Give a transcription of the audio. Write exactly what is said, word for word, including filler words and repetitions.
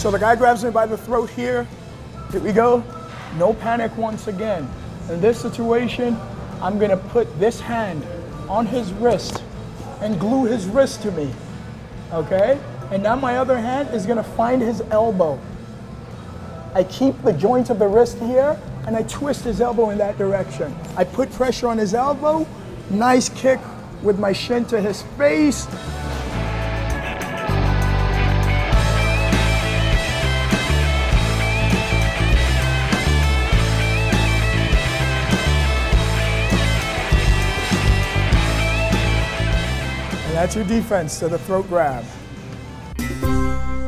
So the guy grabs me by the throat here. Here we go. No panic once again. In this situation, I'm gonna put this hand on his wrist and glue his wrist to me, okay? And now my other hand is gonna find his elbow. I keep the joint of the wrist here and I twist his elbow in that direction. I put pressure on his elbow, nice kick with my shin to his face. And that's your defense to the throat grab.